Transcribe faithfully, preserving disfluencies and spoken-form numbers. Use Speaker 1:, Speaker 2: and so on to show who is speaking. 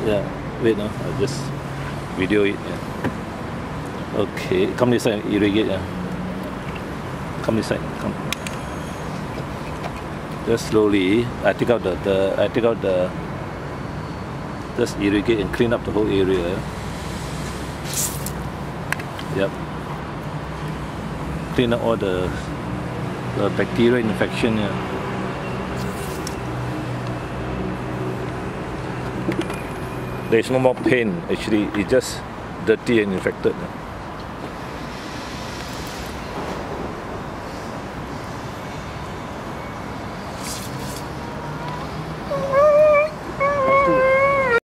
Speaker 1: Yeah, wait, no, I'll just video it. Yeah. Okay, come this side, irrigate. Yeah. Come this side, come. Just slowly, I take out the, the I take out the, just irrigate and clean up the whole area. Yep. Clean up all the, the bacterial infection. Yeah. There's no more pain actually, it's just dirty and infected.